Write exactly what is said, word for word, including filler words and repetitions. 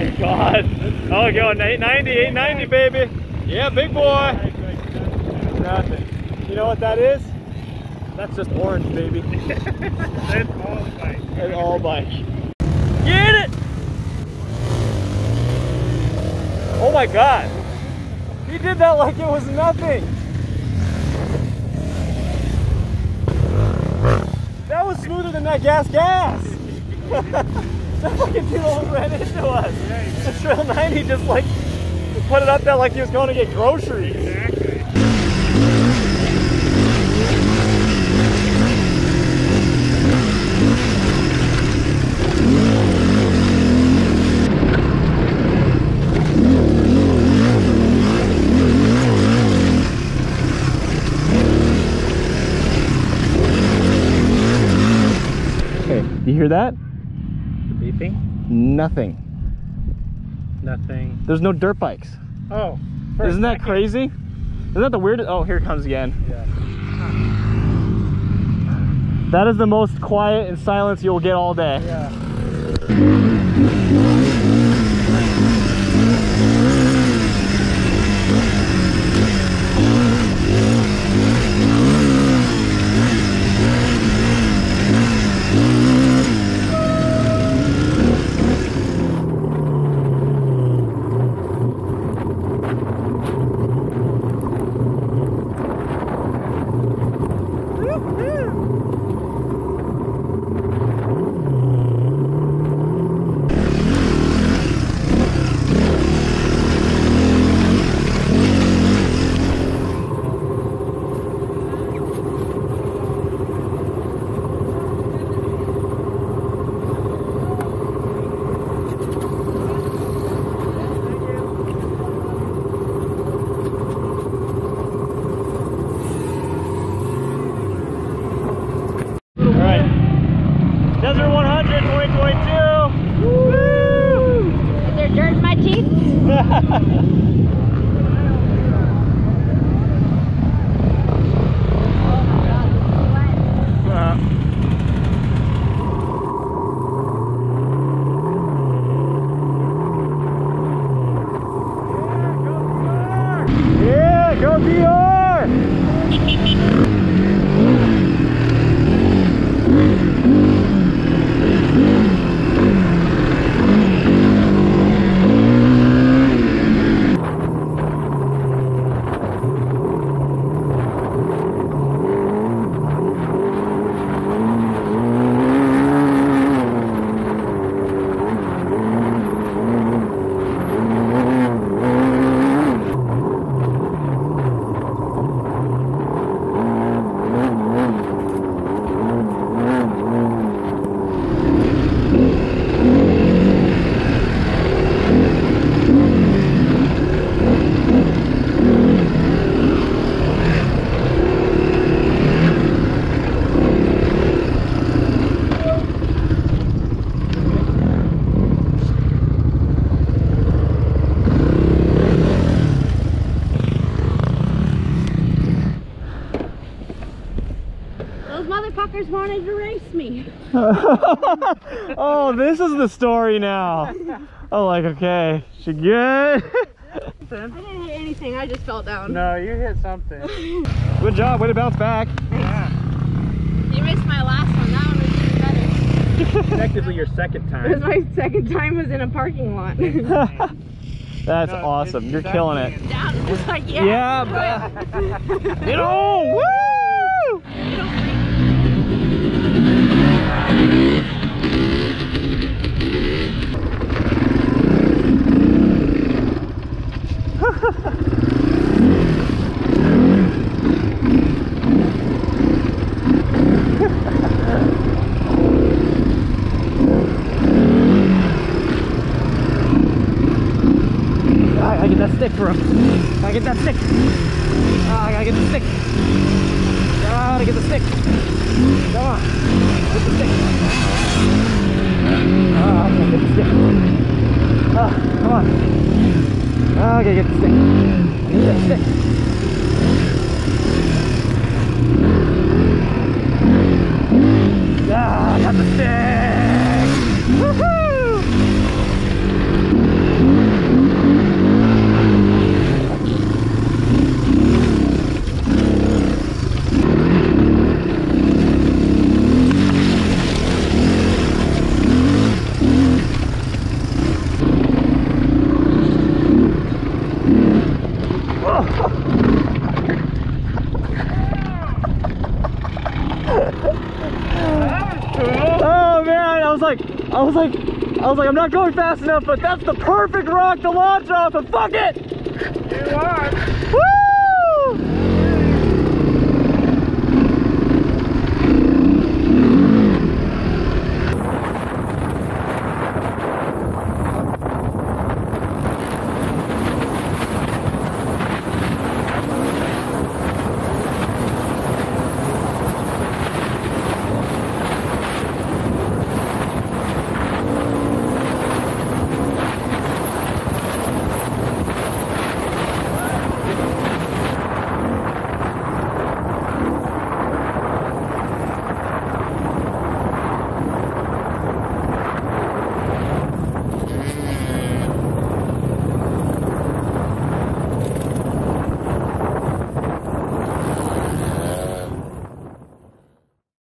my god. Oh, go eight ninety, eight ninety, baby. Yeah, big boy. Nothing. You know what that is? That's just orange, baby. That's all bike. That's all bike. Get it! Oh my god. He did that like it was nothing. That was smoother than that gas gas. That fucking dude almost ran into us. The Trail ninety just like put it up there like he was going to get groceries. Exactly. You hear that? The beeping? Nothing. Nothing. There's no dirt bikes. Oh. Isn't that crazy? Isn't that the weirdest? Oh, here it comes again. Yeah. That is the most quiet and silence you'll get all day. Yeah. Wanted to race me. Oh, this is the story now. Oh, like, okay, she good? I didn't hit anything, I just fell down. No, you hit something. Good job, way to bounce back. Yeah. You missed my last one, that one was even better. Effectively your second time. It was my second time was in a parking lot. That's No, awesome, you're killing it. Down, just like, yeah. Yeah, you know, woo! I gotta get that stick for him. I gotta get that stick. Oh, I gotta get the stick. Gotta get the stick. Come on. Get the stick. Oh, I can't get the stick. Oh, come on. Oh, I gotta get the stick. Get that stick. Ah, I got the stick. Woohoo! like, I was like, I was like, I'm not going fast enough, but that's the perfect rock to launch off of. Fuck it! You are. Woo!